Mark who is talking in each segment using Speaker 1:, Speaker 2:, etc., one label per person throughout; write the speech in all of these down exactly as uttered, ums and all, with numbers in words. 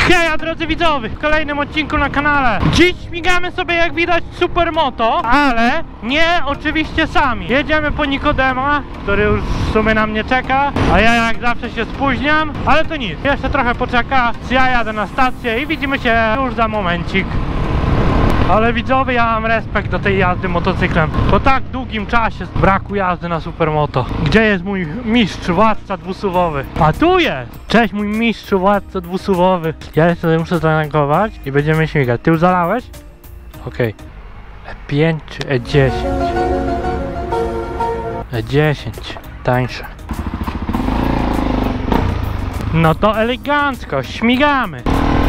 Speaker 1: Heja drodzy widzowie, w kolejnym odcinku na kanale. Dziś śmigamy sobie jak widać supermoto, ale nie oczywiście sami. Jedziemy po Nikodema, który już w sumie na mnie czeka, a ja jak zawsze się spóźniam, ale to nic, jeszcze trochę poczeka, ja jadę na stację i widzimy się już za momencik. Ale widzowie, ja mam respekt do tej jazdy motocyklem. Po tak długim czasie braku jazdy na supermoto. Gdzie jest mój mistrz, władca dwusuwowy? A tu jest! Cześć mój mistrz, władca dwusuwowy. Ja jeszcze muszę zatankować i będziemy śmigać. Ty już zalałeś? Okej. Okay. E pięć czy E dziesięć? E dziesięć. Tańsze. No to elegancko, śmigamy.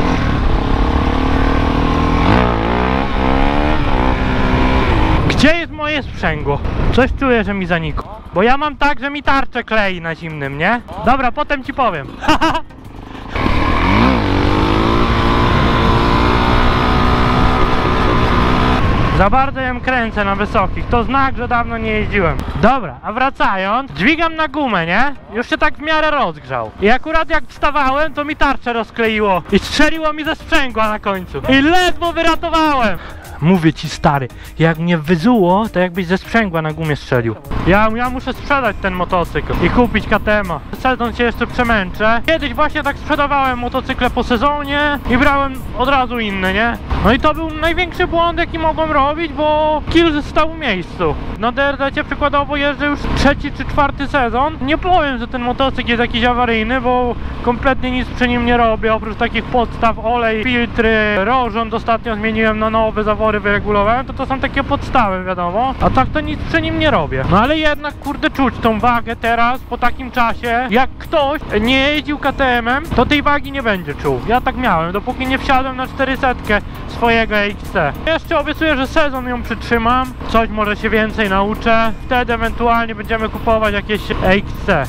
Speaker 1: Gdzie jest moje sprzęgło? Coś czuję, że mi zanikło. Bo ja mam tak, że mi tarczę klei na zimnym, nie? Dobra, potem ci powiem. Za bardzo jem kręcę na wysokich, to znak, że dawno nie jeździłem. Dobra, a wracając, dźwigam na gumę, nie? Już się tak w miarę rozgrzał. I akurat jak wstawałem, to mi tarczę rozkleiło. I strzeliło mi ze sprzęgła na końcu. I ledwo wyratowałem. Mówię ci stary, jak mnie wyzuło, to jakbyś ze sprzęgła na gumie strzelił. Ja, ja muszę sprzedać ten motocykl i kupić K T M a. Sezon się jeszcze przemęczę. Kiedyś właśnie tak sprzedawałem motocykle po sezonie i brałem od razu inne, nie? No i to był największy błąd, jaki mogłem robić, bo kill stał w miejscu. Na D R D-cie przykładowo jeżdżę już trzeci czy czwarty sezon. Nie powiem, że ten motocykl jest jakiś awaryjny, bo kompletnie nic przy nim nie robię, oprócz takich podstaw, olej, filtry, rozrząd ostatnio zmieniłem na nowe, zawory wyregulowałem, to to są takie podstawy, wiadomo. A tak to nic przy nim nie robię. No ale jednak, kurde, czuć tą wagę teraz, po takim czasie. Jak ktoś nie jeździł K T M-em, to tej wagi nie będzie czuł. Ja tak miałem, dopóki nie wsiadłem na czterysta swojego E X C. Jeszcze obiecuję, że sezon ją przytrzymam, coś może się więcej nauczę, wtedy ewentualnie będziemy kupować jakieś E X C.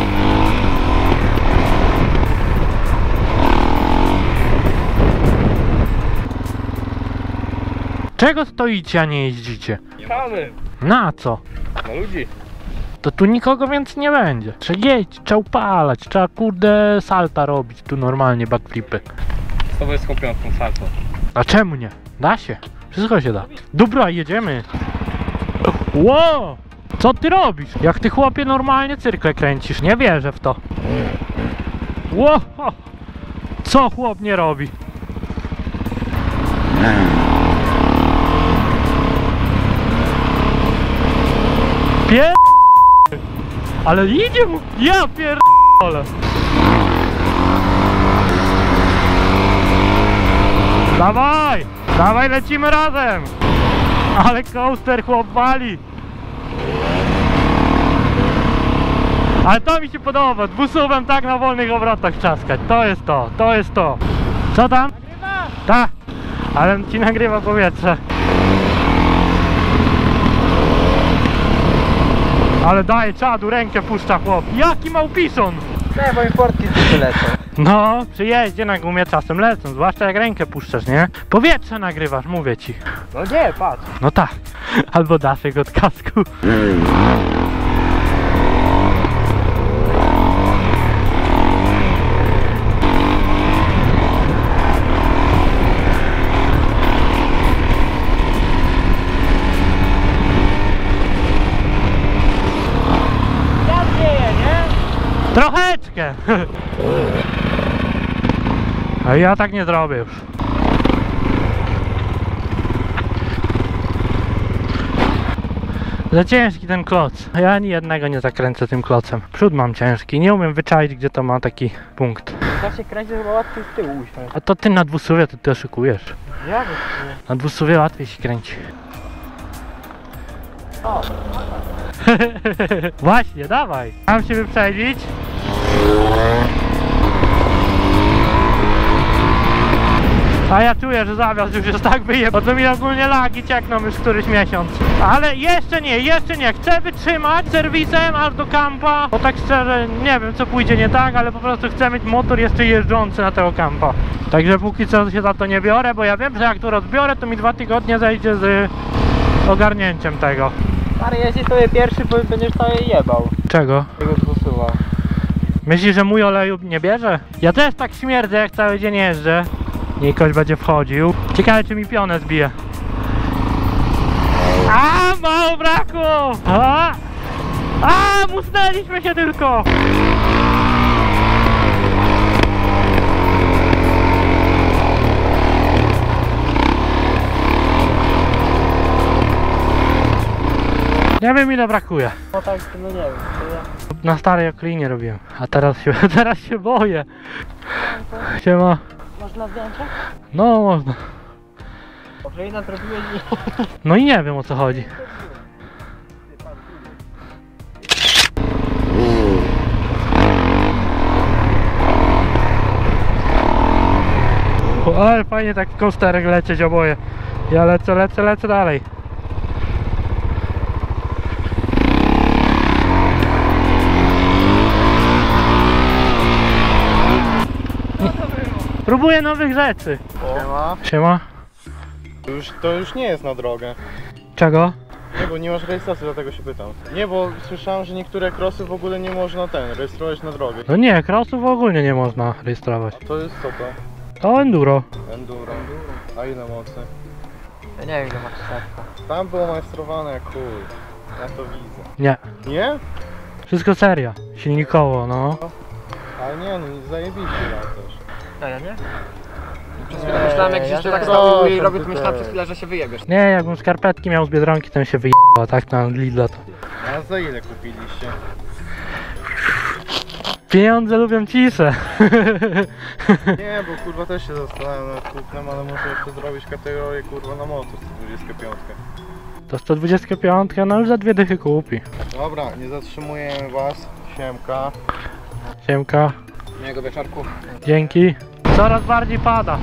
Speaker 1: Czego stoicie, a nie jeździcie?
Speaker 2: Czamy.
Speaker 1: Na co?
Speaker 2: Na ludzi.
Speaker 1: To tu nikogo więcej nie będzie. Trzeba jeździć, trzeba upalać, trzeba kurde salta robić tu normalnie, backflipy.
Speaker 2: Z tobą jest skupiony tą saltą.
Speaker 1: A czemu nie? Da się. Wszystko się da. Dobra, jedziemy. Wow! Co ty robisz? Jak ty chłopie normalnie cyrkle kręcisz? Nie wierzę w to. Wow! Co chłop nie robi? Pier... Ale idzie mu... Ja pierdolę. Dawaj! Dawaj, lecimy razem! Ale coaster chłop wali! Ale to mi się podoba, dwusuwem tak na wolnych obrotach trzaskać. To jest to, to jest to. Co tam? Nagrywasz? Tak, ale ci nagrywa powietrze. Ale daje czadu, rękę puszcza chłop. Jaki małpiszon!
Speaker 2: Nie, bo mi portki tu lecą.
Speaker 1: No, przy jeździe na gumie czasem lecą, zwłaszcza jak rękę puszczasz, nie? Powietrze nagrywasz, mówię ci.
Speaker 2: No nie, patrz.
Speaker 1: No tak, albo daszek od kasku. Trocheczkę! A ja tak nie zrobię już. Za ciężki ten kloc. Ja ani jednego nie zakręcę tym klocem. Przód mam ciężki. Nie umiem wyczaić, gdzie to ma taki punkt.
Speaker 2: Da się kręcić, chyba łatwiej z tyłu usiąść.
Speaker 1: A to ty na dwusuwie to ty oszukujesz.
Speaker 2: Jak?
Speaker 1: Na dwusuwie łatwiej się kręci.
Speaker 2: O.
Speaker 1: Właśnie, dawaj. Mam się wyprzedzić. A ja czuję, że zawias już jest tak wyje, bo to mi ogólnie lagi ciekną już któryś miesiąc. Ale jeszcze nie, jeszcze nie. Chcę wytrzymać serwisem aż do kampa. Bo tak szczerze, nie wiem co pójdzie nie tak, ale po prostu chcę mieć motor jeszcze jeżdżący na tego kampa. Także póki co się za to nie biorę, bo ja wiem, że jak to rozbiorę, to mi dwa tygodnie zejdzie z ogarnięciem tego.
Speaker 2: Ale jeśli sobie pierwszy, bo będziesz to jebał.
Speaker 1: Czego?
Speaker 2: Tego dwusuwa.
Speaker 1: Myślisz, że mój oleju nie bierze? Ja też tak śmierdzę, jak cały dzień jeżdżę. Nie ktoś będzie wchodził. Ciekawe, czy mi pionę zbije. A, mało brakło! A, a musnęliśmy się tylko! Nie wiem, ile brakuje.
Speaker 2: No tak, no nie wiem. To ja...
Speaker 1: Na starej oklinie robiłem, a teraz się, teraz się boję. Siema.
Speaker 2: Można zdjęcie?
Speaker 1: No można.
Speaker 2: Oklejna zrobiłeś i...
Speaker 1: No i nie wiem, o co chodzi. O, ale fajnie tak w kosterek lecieć oboje. Ja lecę, lecę, lecę dalej. Próbuję nowych rzeczy.
Speaker 3: Siema.
Speaker 1: Siema.
Speaker 3: Już, to już nie jest na drogę.
Speaker 1: Czego?
Speaker 3: Nie, bo nie masz rejestracji, dlatego się pytam. Nie, bo słyszałem, że niektóre krosy w ogóle nie można ten, rejestrować na drogę.
Speaker 1: No nie, crossów ogólnie nie można rejestrować.
Speaker 3: To jest co to?
Speaker 1: To enduro.
Speaker 3: Enduro. A ile mocy?
Speaker 2: Ja nie wiem, ile masz serca.
Speaker 3: Tam było majstrowane jak chuj. Ja to widzę.
Speaker 1: Nie.
Speaker 3: Nie?
Speaker 1: Wszystko seria. Silnikowo, no.
Speaker 3: Ale nie, no zajebiście latasz.
Speaker 2: No ja nie?
Speaker 4: Przez chwilę myślałem, jak
Speaker 2: ja
Speaker 4: gdzieś to
Speaker 2: tak
Speaker 4: tak stało i
Speaker 3: proszę,
Speaker 4: robię, to
Speaker 3: ty
Speaker 4: myślałem
Speaker 3: też.
Speaker 4: przez chwilę, że się wyjebiesz.
Speaker 1: Nie, jakbym skarpetki miał z Biedronki, to bym się wyjebał, a tak na Lidla to...
Speaker 3: A za ile kupiliście?
Speaker 1: Pieniądze lubią ciszę.
Speaker 3: Nie, bo kurwa też się zastanawiam nad kupnem, ale muszę jeszcze zrobić kategorię kurwa na moto sto dwadzieścia pięć.
Speaker 1: To sto dwadzieścia pięć, no już za dwie dychy kupi.
Speaker 3: Dobra, nie zatrzymujemy was. Siemka.
Speaker 1: Siemka.
Speaker 4: Miłego wieczorku.
Speaker 1: Dzięki. Coraz bardziej pada.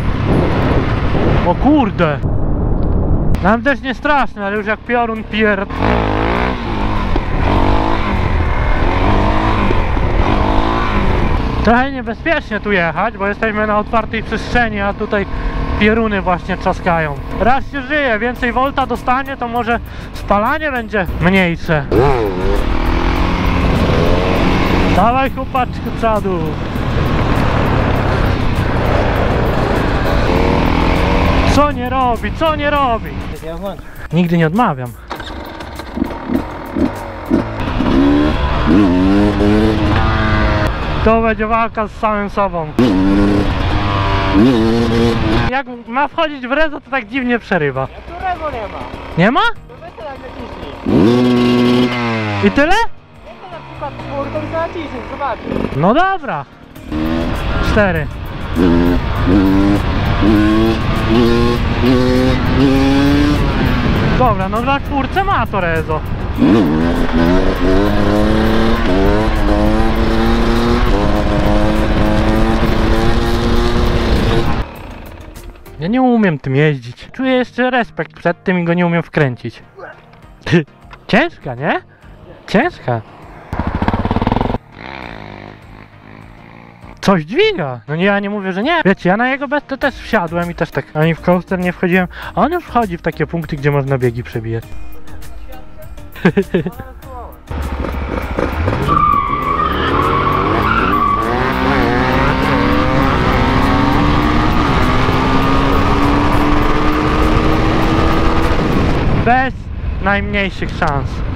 Speaker 1: O kurde. Nam też nie straszne, ale już jak piorun pierd... Trochę niebezpiecznie tu jechać, bo jesteśmy na otwartej przestrzeni, a tutaj pieruny właśnie trzaskają. Raz się żyje, więcej volta dostanie, to może spalanie będzie mniejsze. Dawaj chłopaczku czadu. Co nie robi, co nie robi?
Speaker 2: Ja znam.
Speaker 1: Nigdy nie odmawiam. To będzie walka z samym sobą. Jak ma wchodzić w rezo, to tak dziwnie przerywa.
Speaker 2: Tu rewo nie ma.
Speaker 1: Nie ma?
Speaker 2: To weź to tak naciśnij.
Speaker 1: I tyle?
Speaker 2: Jak to na przykład czwórką to naciśnij, zobacz.
Speaker 1: No dobra. Cztery. Dobra, no dla czwórce ma to rezo. Ja nie umiem tym jeździć. Czuję jeszcze respekt przed tym i go nie umiem wkręcić. Ciężka, nie? Ciężka. Coś dźwiga. No nie, ja nie mówię, że nie. Wiecie, ja na jego bestę też wsiadłem i też tak ani w coaster nie wchodziłem. A on już wchodzi w takie punkty, gdzie można biegi przebijać. Bez najmniejszych szans.